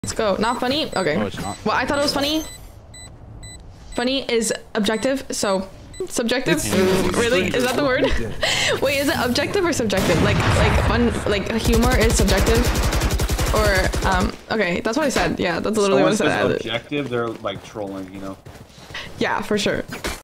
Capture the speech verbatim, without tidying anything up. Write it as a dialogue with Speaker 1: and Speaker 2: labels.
Speaker 1: Let's go. Not funny? Okay.
Speaker 2: No, it's not.
Speaker 1: Well, I thought it was funny. Funny is objective, so subjective. Really? Is that the word? Wait, is it objective or subjective? Like, like fun, like humor is subjective, or um. Okay, that's what I said. Yeah, that's literally
Speaker 3: Someone
Speaker 1: what I
Speaker 3: says
Speaker 1: said.
Speaker 3: objective, they're like trolling, you know.
Speaker 1: Yeah, for sure.